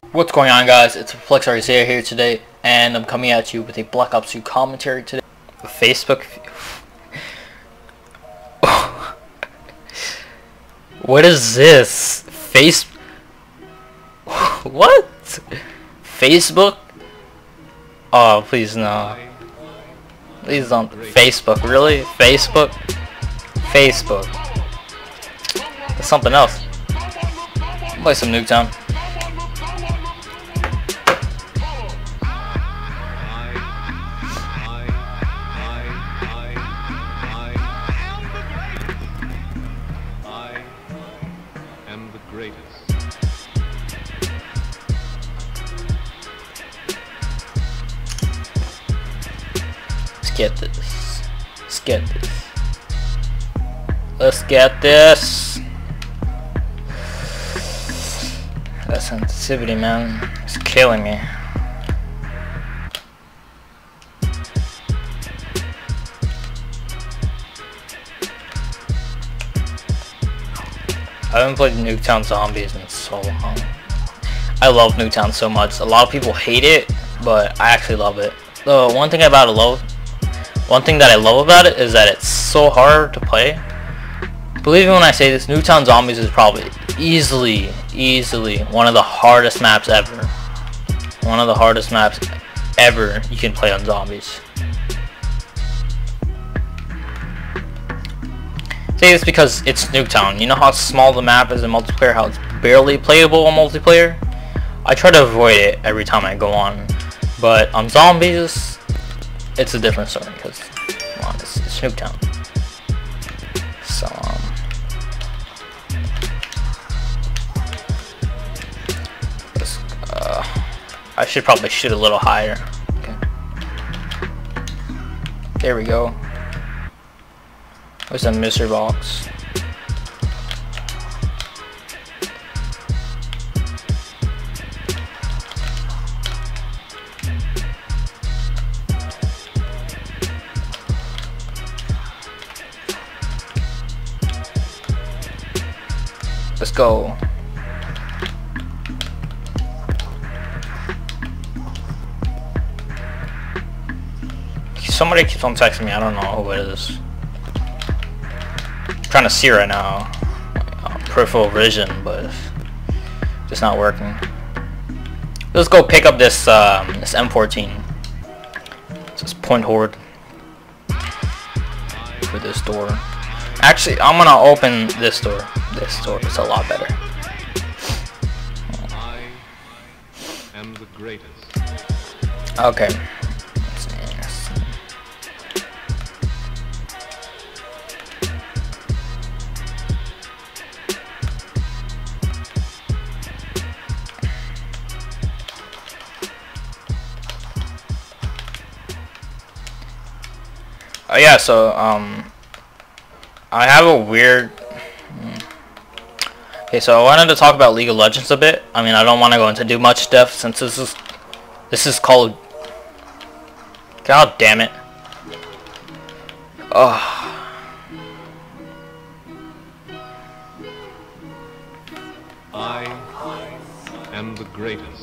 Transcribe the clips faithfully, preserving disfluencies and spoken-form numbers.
What's going on, guys? It's Flex Isaiah here today, and I'm coming at you with a Black Ops two commentary today. Facebook. What is this? Face. What? Facebook? Oh, please no. Please don't. Facebook, really? Facebook? Facebook. That's something else. Play some Nuketown. Let's get this. Let's get this. Let's get this. That sensitivity, man, it's killing me. I haven't played Nuketown Zombies in so long. I love Nuketown so much. A lot of people hate it, but I actually love it. The one thing about it, love, one thing that I love about it is that it's so hard to play. Believe me when I say this, Nuketown Zombies is probably easily, easily one of the hardest maps ever. One of the hardest maps ever you can play on zombies. I say this because it's Nuketown. You know how small the map is in multiplayer, how it's barely playable in multiplayer? I try to avoid it every time I go on. But on zombies, it's a different story because, come on, it's, it's Nuketown. So, um, let's, uh, I should probably shoot a little higher. Okay. There we go. There's a mystery box. Let's go. Somebody keeps on texting me. I don't know who it is. I'm trying to see right now. Uh, peripheral vision, but it's not working. Let's go pick up this um, this M fourteen. This point horde for this door. Actually, I'm gonna open this door. This door is a lot better. I am the greatest. Okay. Oh yeah, so um I have a weird Okay, so I wanted to talk about League of Legends a bit. I mean, I don't want to go into too much depth since this is this is called. God damn it! Oh. I am the greatest.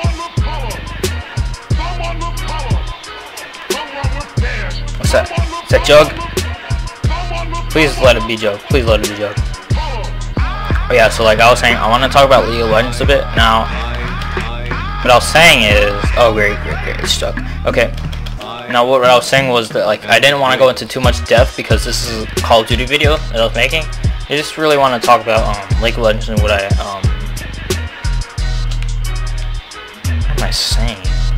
What's that? Is that Jug? Please let it be Jug. Please let it be Jug. Oh yeah, so like I was saying, I want to talk about League of Legends a bit. Now, what I was saying is, oh great, great, great, it's stuck. Okay. Now what I was saying was that like I didn't want to go into too much depth because this is a Call of Duty video that I was making. I just really want to talk about um, League of Legends and what I um. What am I saying?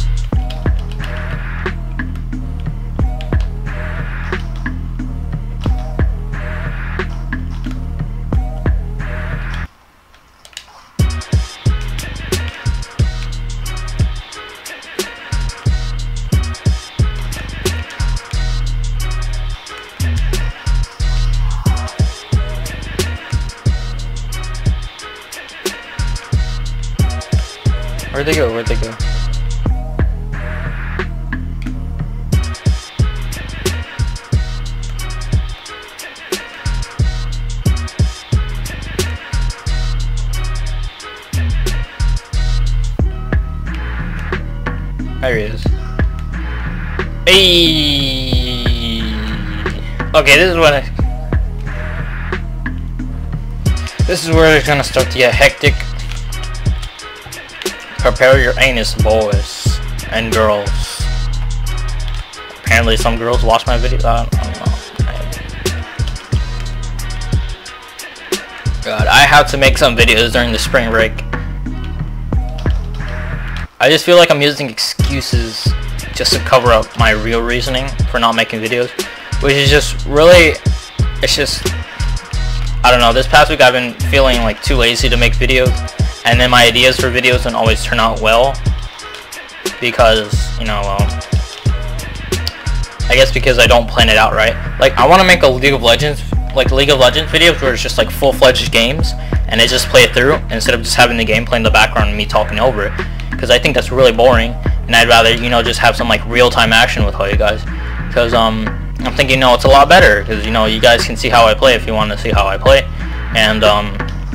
Where'd they go? Where'd they go? There he is. Hey. Okay, this is what I. This is where it's gonna start to get hectic. Prepare your anus, boys and girls. Apparently, some girls watch my video. I don't, I don't know. God, I have to make some videos during the spring break. I just feel like I'm using excuses just to cover up my real reasoning for not making videos, which is just really, it's just, I don't know, this past week I've been feeling like too lazy to make videos, and then my ideas for videos don't always turn out well, because, you know, well, I guess because I don't plan it out right. Like, I want to make a League of Legends like League of Legends videos where it's just like full-fledged games and they just play it through instead of just having the game play in the background and me talking over it, because I think that's really boring, and I'd rather, you know, just have some like real-time action with all you guys, because um I'm thinking, no, it's a lot better, because, you know, you guys can see how I play if you want to see how I play, and um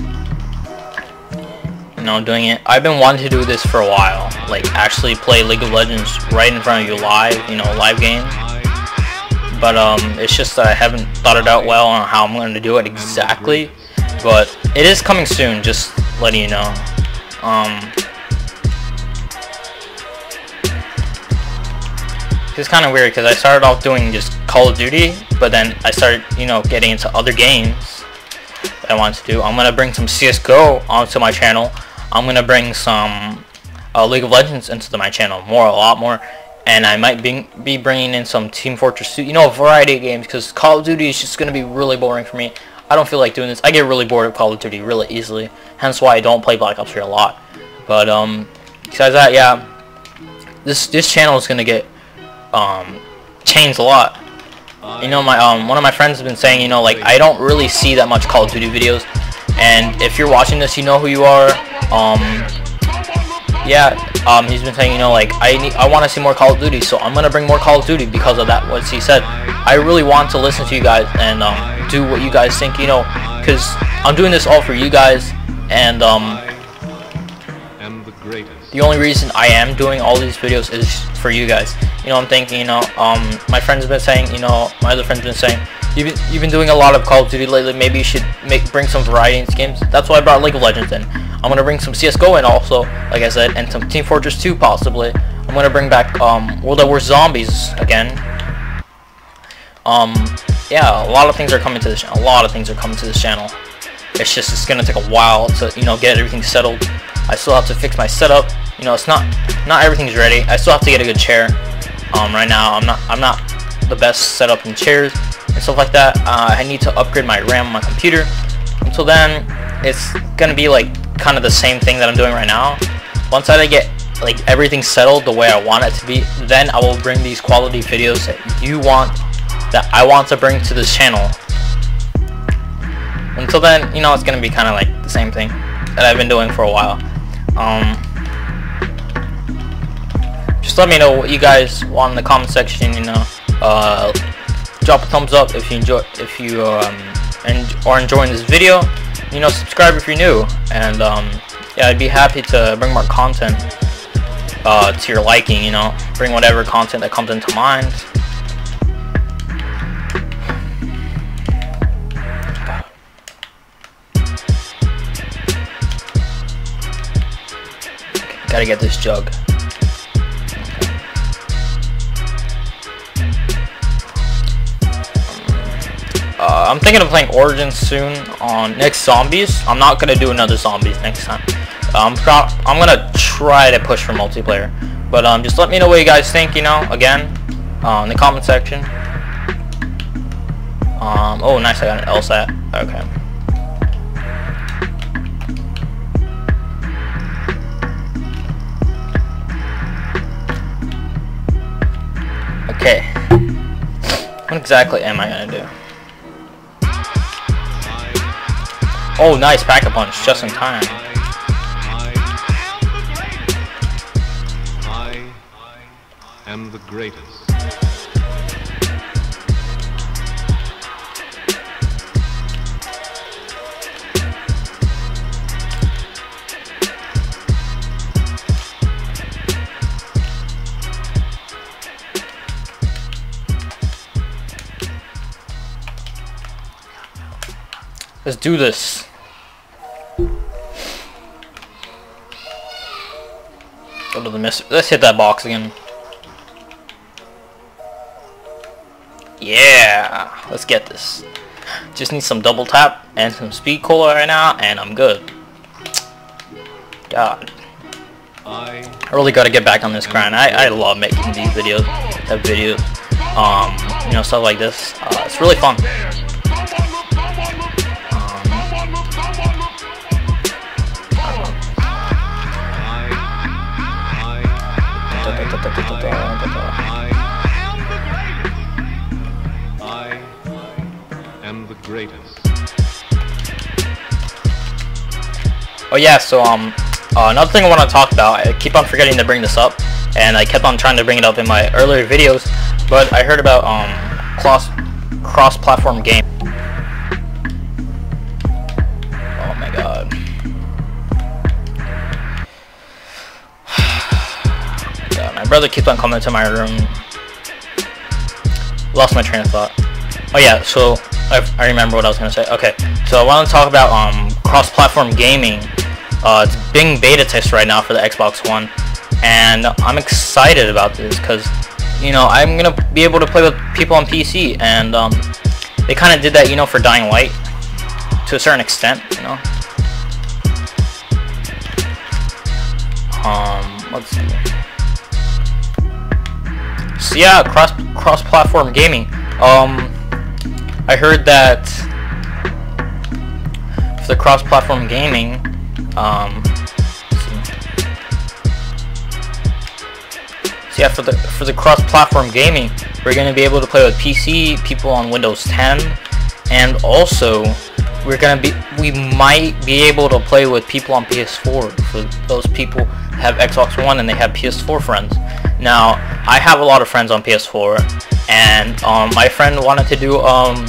you know, doing it, I've been wanting to do this for a while, like actually play League of Legends right in front of you live, you know, live game. But um, it's just that I haven't thought it out well on how I'm going to do it exactly. But it is coming soon, just letting you know. Um, it's kind of weird because I started off doing just Call of Duty, but then I started, you know, getting into other games that I want to do. I'm going to bring some C S G O onto my channel. I'm going to bring some uh, League of Legends into my channel, more, a lot more. And I might be, be bringing in some Team Fortress two, you know, a variety of games, because Call of Duty is just going to be really boring for me. I don't feel like doing this. I get really bored of Call of Duty really easily, hence why I don't play Black Ops three a lot. But, um, besides that, yeah, this this channel is going to get, um, changed a lot. You know, my, um, one of my friends has been saying, you know, like, I don't really see that much Call of Duty videos, and if you're watching this, you know who you are. um, Yeah, um, he's been saying, you know, like, I need, I want to see more Call of Duty, so I'm gonna bring more Call of Duty because of that. What he said, I really want to listen to you guys and um, do what you guys think, you know, because I'm doing this all for you guys, and um, the only reason I am doing all these videos is for you guys. You know, I'm thinking, you know, um, my friends have been saying, you know, my other friends have been saying, you've been, you've been doing a lot of Call of Duty lately. Maybe you should make bring some variety into games. That's why I brought League of Legends in. I'm gonna bring some C S G O in also, like I said, and some Team Fortress two possibly. I'm gonna bring back um, World at War Zombies again. Um, yeah, a lot of things are coming to this channel. A lot of things are coming to this channel. It's just it's gonna take a while to, you know, get everything settled. I still have to fix my setup. You know, it's not not everything's ready. I still have to get a good chair. Um, right now I'm not I'm not the best setup in chairs and stuff like that. Uh, I need to upgrade my RAM on my computer. Until then, it's gonna be like kind of the same thing that I'm doing right now. Once I get like everything settled the way I want it to be, then I will bring these quality videos that you want, that I want to bring to this channel. Until then, you know, it's gonna be kind of like the same thing that I've been doing for a while. Um, just let me know what you guys want in the comment section. You know, uh, drop a thumbs up if you enjoy, if you um, and are enjoying this video. You know, subscribe if you're new, and um, yeah, I'd be happy to bring more content uh, to your liking. You know, bring whatever content that comes into mind. Gotta get this jug. Uh, I'm thinking of playing Origins soon on next Zombies. I'm not gonna do another Zombies next time. Um, I'm gonna try to push for multiplayer, but um, just let me know what you guys think. You know, again, uh, in the comment section. Um, oh, nice! I got an L SAT. Okay. Okay. What exactly am I gonna do? Oh, nice Pack-a-Punch, just in time. I am the greatest. Let's do this. Go to the miss. Let's hit that box again. Yeah, let's get this. Just need some double tap and some speed cola right now, and I'm good. God, I really got to get back on this grind. I I love making these videos, have videos, um, you know, stuff like this. Uh, it's really fun. Greatest. Oh yeah, so um, uh, another thing I want to talk about, I keep on forgetting to bring this up, and I kept on trying to bring it up in my earlier videos, but I heard about um, cross cross-platform game. Oh my god. God, my brother keeps on coming to my room. Lost my train of thought. Oh yeah, so I, I remember what I was going to say. Okay, so I want to talk about um, cross-platform gaming. Uh, it's being beta tested right now for the Xbox One, and I'm excited about this because, you know, I'm going to be able to play with people on P C, and um, they kind of did that, you know, for Dying Light to a certain extent, you know. Um, let's see. So yeah, cross cross-platform gaming. Um, I heard that for the cross-platform gaming, um, so yeah, for the for the cross-platform gaming, we're going to be able to play with P C, people on Windows ten, and also we're going to be we might be able to play with people on P S four for those people who have Xbox One and they have P S four friends. Now, I have a lot of friends on P S four. And um, my friend wanted to do um,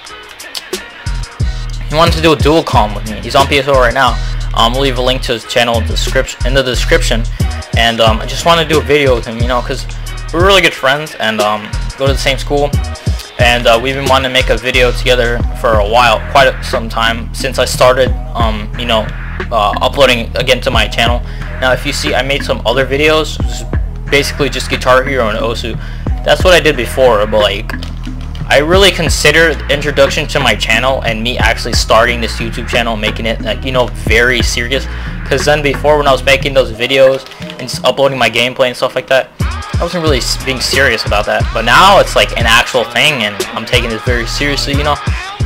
he wanted to do a dual com with me. He's on P S four right now. Um, I'll leave a link to his channel in the description. In the description, and um, I just want to do a video with him, you know, because we're really good friends and um, go to the same school. And uh, we've been wanting to make a video together for a while, quite some time since I started, um, you know, uh, uploading again to my channel. Now, if you see, I made some other videos, basically just Guitar Hero and Osu. That's what I did before, but like, I really consider the introduction to my channel and me actually starting this YouTube channel, making it like, you know, very serious. Because then before, when I was making those videos and just uploading my gameplay and stuff like that, I wasn't really being serious about that. But now it's like an actual thing, and I'm taking this very seriously, you know.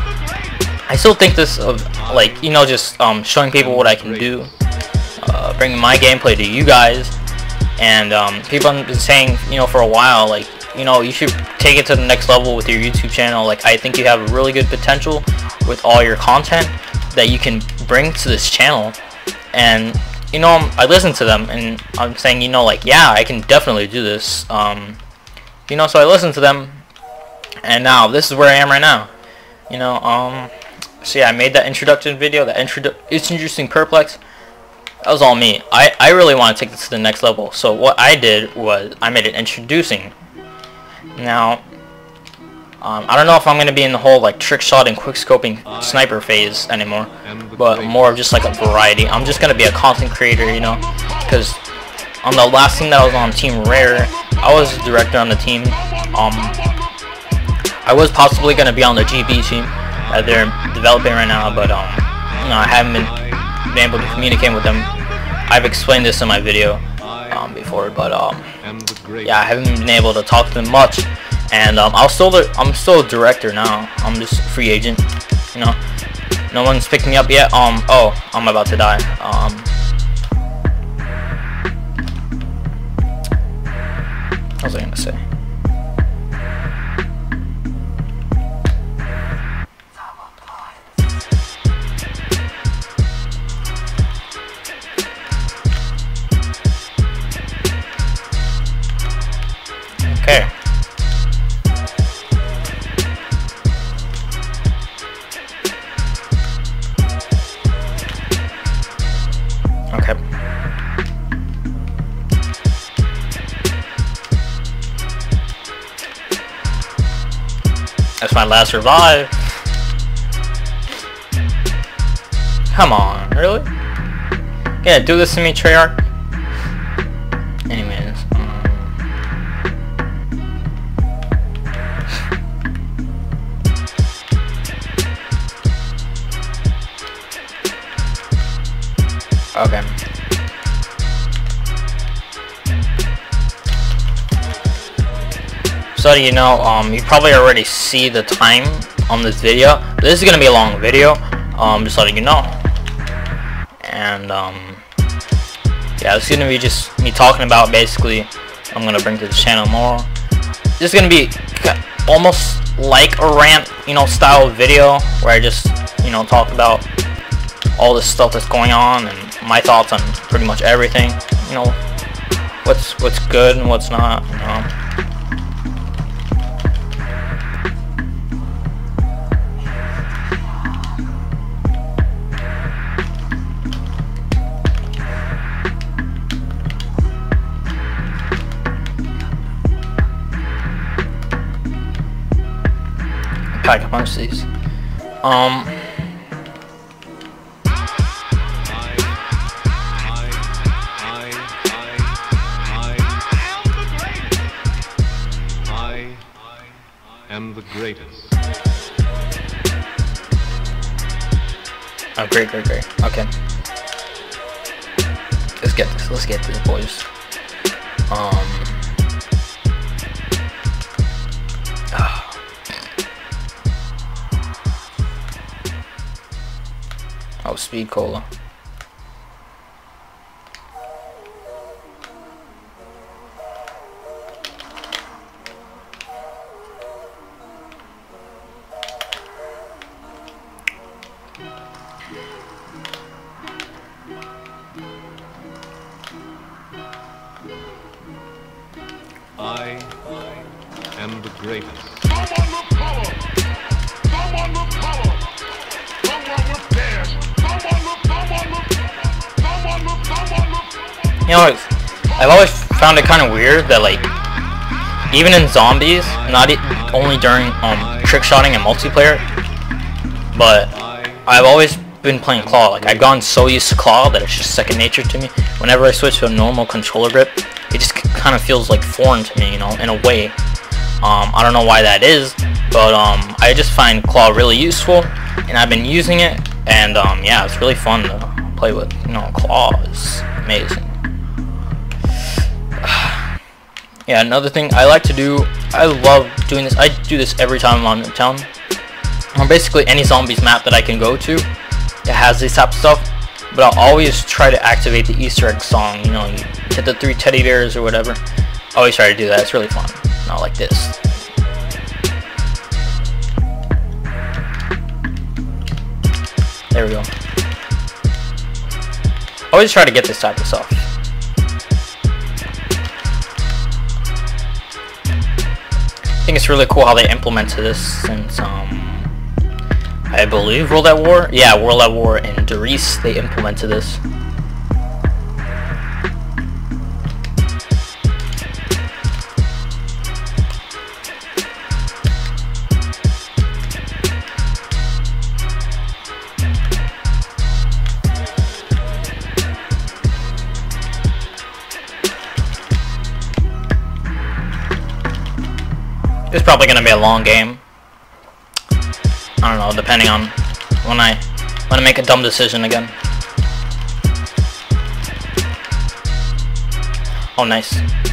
I still think this of like, you know, just um, showing people what I can do, uh, bringing my gameplay to you guys, and um, people have been saying, you know, for a while, like, you know, you should take it to the next level with your YouTube channel. Like, I think you have a really good potential with all your content that you can bring to this channel. And, you know, I listen to them and I'm saying, you know, like, yeah, I can definitely do this. Um, you know, so I listen to them, and now this is where I am right now. You know, um, so yeah, I made that introduction video, that introdu it's introducing Perplex. That was all me. I, I really want to take this to the next level. So what I did was I made it introducing. Now, um, I don't know if I'm going to be in the whole like trick shot and quick scoping sniper phase anymore, but more of just like a variety. I'm just going to be a content creator, you know, because on the last team that I was on, Team Rare, I was the director on the team. Um, I was possibly going to be on the G B team that they're developing right now, but um, you know, I haven't been, been able to communicate with them. I've explained this in my video um, before, but um, yeah, I haven't been able to talk to them much, and um, I'll still I'm still a director now. I'm just a free agent, you know. No one's picked me up yet. Um, oh, I'm about to die. Um, what was I gonna say? Okay. Okay. That's my last revive. Come on, really? Yeah, do this to me, Treyarch. Anyways, um, okay. So you know, um, you probably already see the time on this video. This is gonna be a long video. Um, just letting you know. And um, yeah, it's gonna be just me talking about basically. I'm gonna bring to the channel more. This is gonna be almost like a rant, you know, style video where I just, you know, talk about all this stuff that's going on and my thoughts on pretty much everything. You know, what's what's good and what's not. You know. Pack a bunch of these. Um. I am the greatest. Oh, great, great, great. Okay. Let's get this. Let's get this, boys. Um. Oh, speed cola. I am the greatest. You know, I've always found it kind of weird that, like, even in zombies, not e only during um trick shotting and multiplayer, but I've always been playing claw. Like, I've gotten so used to claw that it's just second nature to me. Whenever I switch to a normal controller grip, it just kind of feels like foreign to me, you know, in a way. Um, I don't know why that is, but um, I just find claw really useful, and I've been using it, and um, yeah, it's really fun to play with. You know, claw is amazing. Yeah, another thing I like to do, I love doing this. I do this every time I'm on town. Or basically any zombies map that I can go to, it has this type of stuff. But I'll always try to activate the Easter egg song. You know, you hit the three teddy bears or whatever. I always try to do that. It's really fun. Not like this. There we go. I always try to get this type of stuff. I think it's really cool how they implemented this since, um, I believe World at War? Yeah, World at War and Darius, they implemented this. It's probably gonna be a long game. I don't know, depending on when I when I make a dumb decision again. Oh, nice.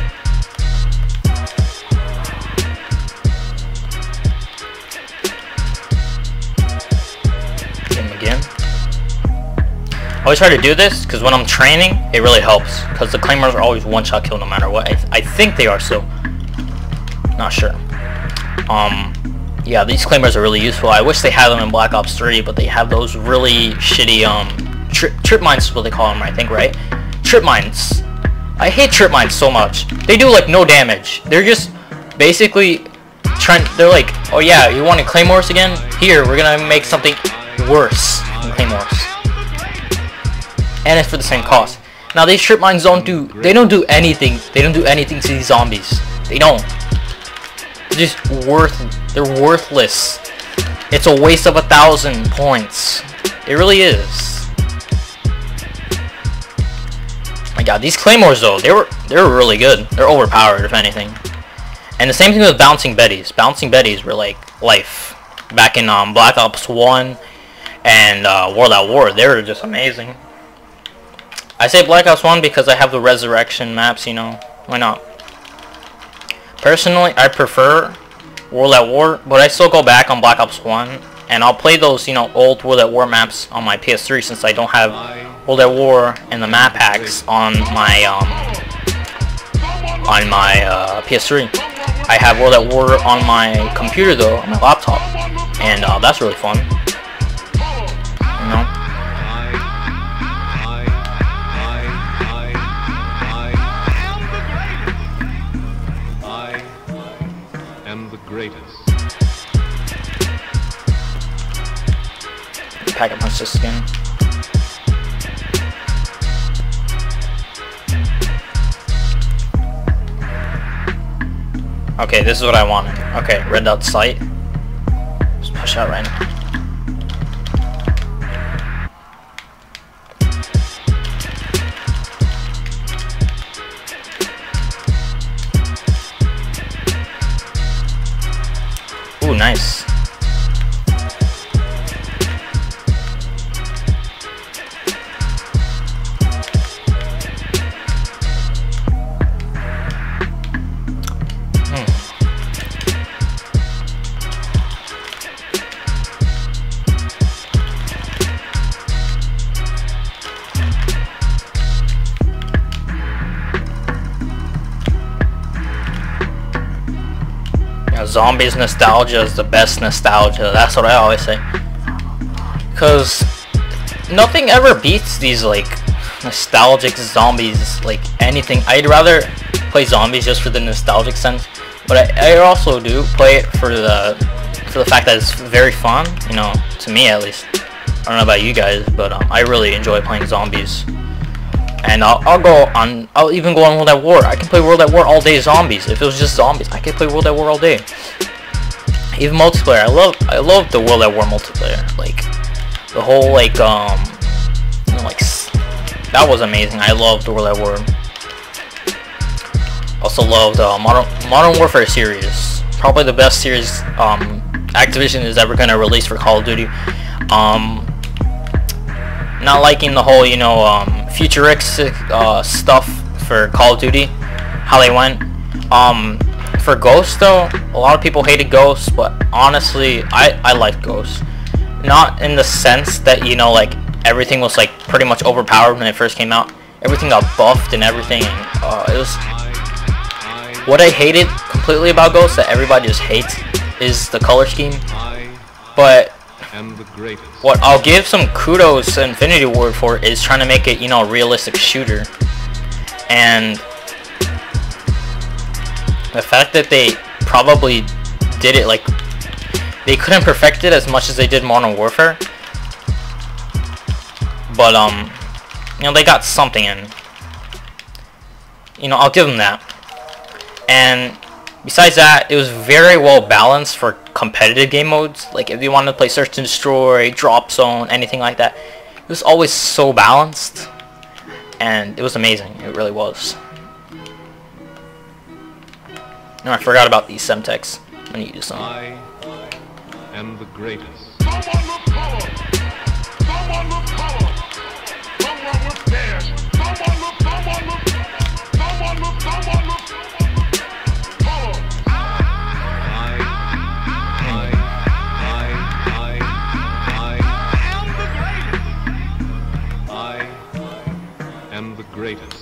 Hit him again. I always try to do this because when I'm training, it really helps because the claymores are always one-shot kill no matter what. I, th I think they are still. Not sure. Um, yeah, these claymores are really useful. I wish they had them in Black Ops three, but they have those really shitty, um, tri trip mines is what they call them, I think, right? Trip mines. I hate trip mines so much. They do, like, no damage. They're just basically trying, they're like, oh yeah, you wanted claymores again? Here, we're gonna make something worse than claymores. And it's for the same cost. Now, these trip mines don't do, they don't do anything. They don't do anything to these zombies. They don't. They're just worth, they're worthless. It's a waste of a thousand points. It really is. my god, these claymores though, they were they were really good. They're overpowered if anything. And the same thing with bouncing Bettys. Bouncing Bettys were like life back in um, Black Ops one and uh, World at War. They were just amazing. I say Black Ops one because I have the resurrection maps, you know. Why not? Personally, I prefer World at War, but I still go back on Black Ops one, and I'll play those, you know, old World at War maps on my P S three since I don't have World at War and the map packs on my um on my uh, P S three. I have World at War on my computer though, on my laptop, and uh, that's really fun. You know. Greatest. Pack a punch this again. Okay, this is what I wanted. Okay, red dot sight. Let's push out right now. Ooh, nice. Hmm. Zombies nostalgia is the best nostalgia. That's what I always say. Because nothing ever beats these like nostalgic zombies, like anything. I'd rather play zombies just for the nostalgic sense, but I, I also do play it for the for the fact that it's very fun. You know, to me at least. I don't know about you guys, but um, I really enjoy playing zombies. And I'll, I'll go on, I'll even go on World at War. I can play World at War all day zombies. If it was just zombies, I could play World at War all day. Even multiplayer, I love, I love the World at War multiplayer. Like, the whole, like, um, you know, like, that was amazing. I loved World at War. Also loved uh, Modern, Modern Warfare series. Probably the best series um, Activision is ever going to release for Call of Duty. Um, not liking the whole, you know, um, futuristic uh, stuff for Call of Duty, how they went. Um, for Ghost though, a lot of people hated Ghost, but honestly, I, I like Ghost. Not in the sense that, you know, like, everything was, like, pretty much overpowered when it first came out. Everything got buffed and everything, and uh, it was... What I hated completely about Ghost, that everybody just hates, is the color scheme. But what I'll give some kudos to Infinity Ward for is trying to make it, you know, a realistic shooter. And the fact that they probably did it, like, they couldn't perfect it as much as they did Modern Warfare. But, um, you know, they got something in. You know, I'll give them that. And besides that, it was very well balanced for competitive game modes. Like, if you wanted to play Search and Destroy, Drop Zone, anything like that, it was always so balanced. And it was amazing. It really was. No, I forgot about these Semtex. I'm gonna use them. I am the greatest. Greatest.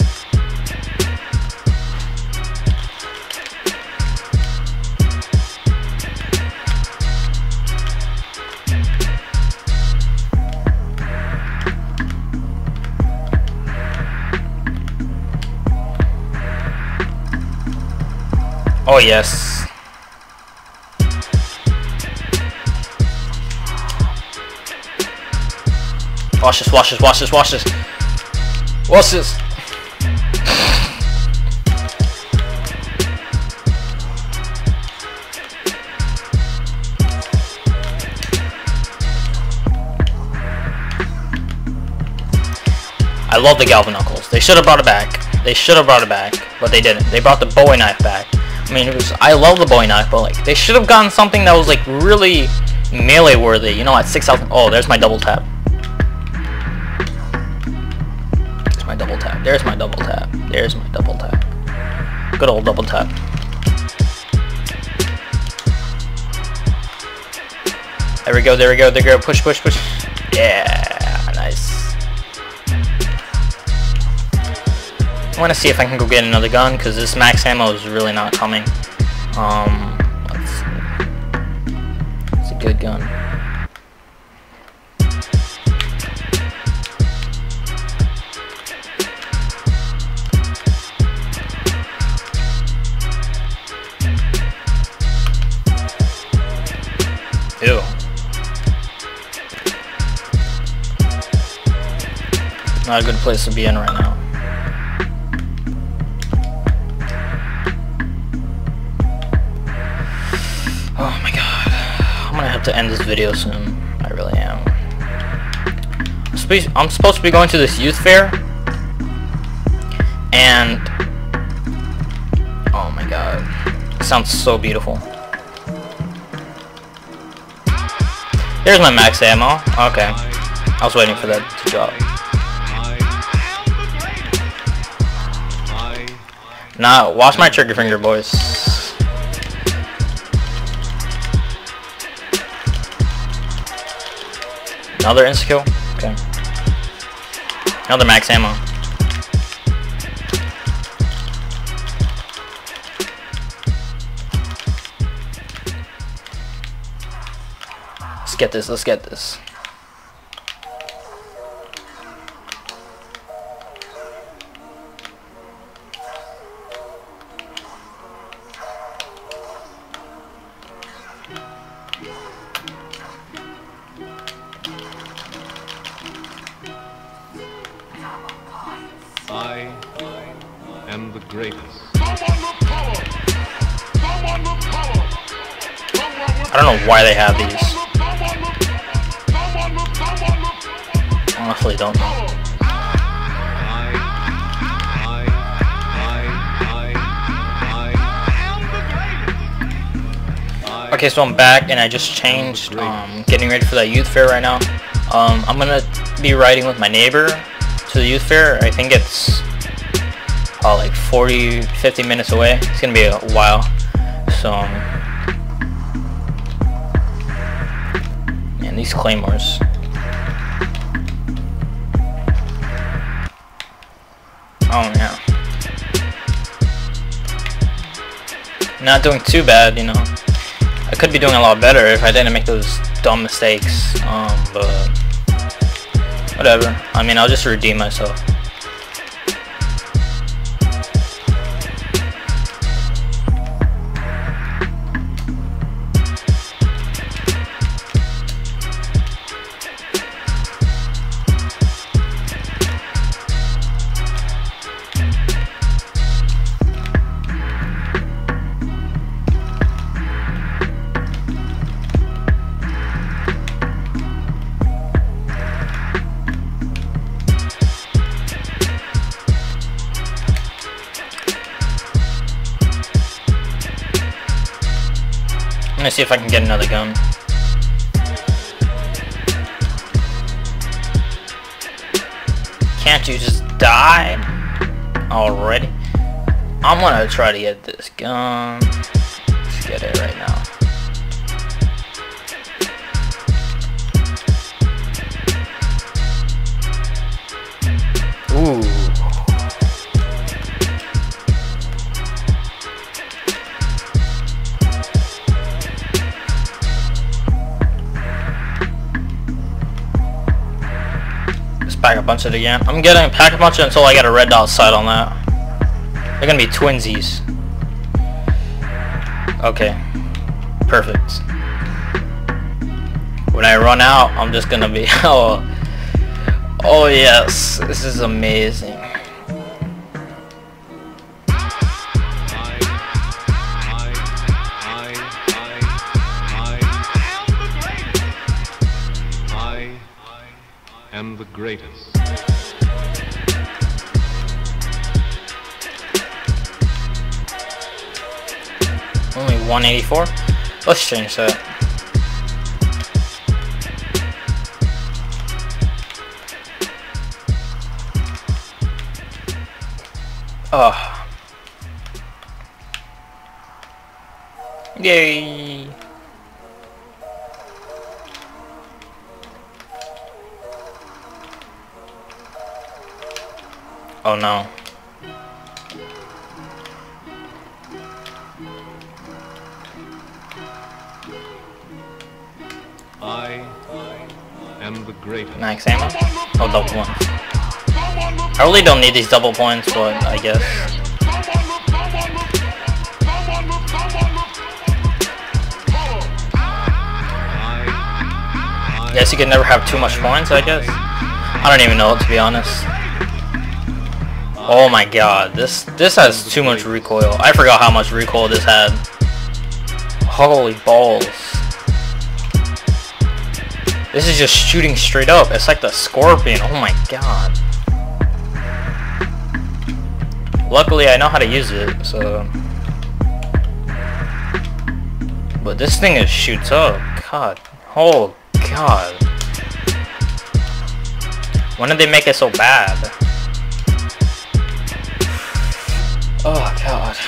Oh yes. Watch this, watch this, watch this, watch this. What's this? I love the Galvan Knuckles. this. They should have brought it back. They should have brought it back, but they didn't. They brought the Bowie knife back. I mean, it was, I love the Bowie knife, but like they should have gotten something that was like really melee worthy. You know, at six thousand. Oh, there's my double tap. There's my double tap. There's my double tap. There's my double tap. Good old double tap. There we go. There we go. There we go. Push, push, push. Yeah, nice. I want to see if I can go get another gun because this max ammo is really not coming. Um, let's see. It's a good gun. Ew. Not a good place to be in right now. Oh my god. I'm gonna have to end this video soon. I really am. I'm, spe I'm supposed to be going to this youth fair. And... oh my god. It sounds so beautiful. There's my max ammo. Okay. I was waiting for that to drop. Nah, watch my trigger finger, boys. Another insta-kill? Okay. Another max ammo. Let's get this, let's get this. I am the greatest. I don't know why they have these. Honestly, don't know. Okay, so I'm back and I just changed. Um, getting ready for that youth fair right now. Um, I'm gonna be riding with my neighbor to the youth fair. I think it's uh, like forty, fifty minutes away. It's gonna be a while. So, um, man, these claymores. Oh yeah. Not doing too bad, you know. I could be doing a lot better if I didn't make those dumb mistakes. Um, but whatever. I mean, I'll just redeem myself. I'm gonna see if I can get another gun. Can't you just die already? I'm gonna try to get this gun. Let's get it right now. Ooh. Pack a punch it again. I'm getting pack a punch until I get a red dot sight on that. They're gonna be twinsies. Okay. Perfect. When I run out, I'm just gonna be oh oh yes, this is amazing. am the greatest. one eighty-four. Let's change that. Oh. Yay. Oh no. I am the great. Max ammo? Oh, double points. I really don't need these double points, but I guess. I guess you can never have too much points, I guess. I don't even know, to be honest. Oh my god, this this has too much recoil. I forgot how much recoil this had. Holy balls. This is just shooting straight up. It's like the Scorpion. Oh my god. Luckily, I know how to use it, so. But this thing is shoots up. God. Oh god. When did they make it so bad? Oh god.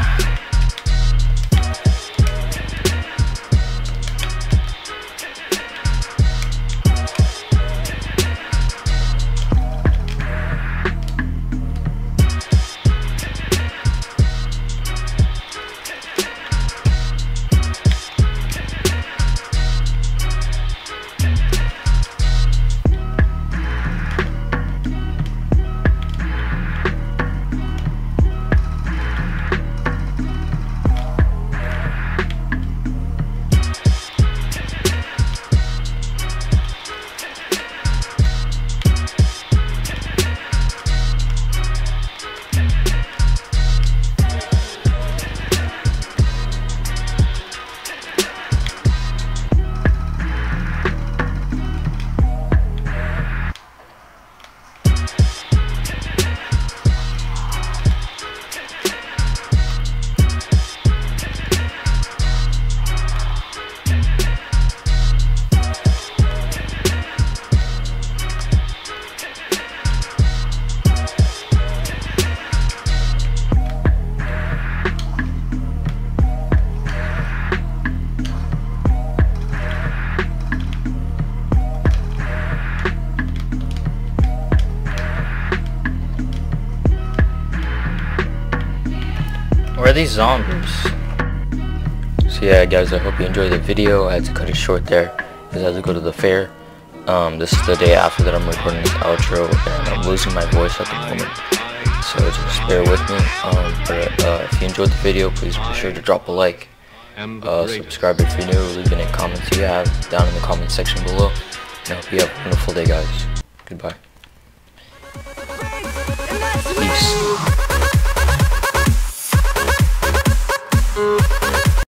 Where are these zombies? So yeah guys, I hope you enjoyed the video. I had to cut it short there because I had to go to the fair. Um, this is the day after that I'm recording this outro and I'm losing my voice at the moment. So just bear with me. Um, but uh, if you enjoyed the video, please be sure to drop a like. Uh, subscribe if you're new, leave any comments you have down in the comment section below. And I hope you have a wonderful day guys. Goodbye.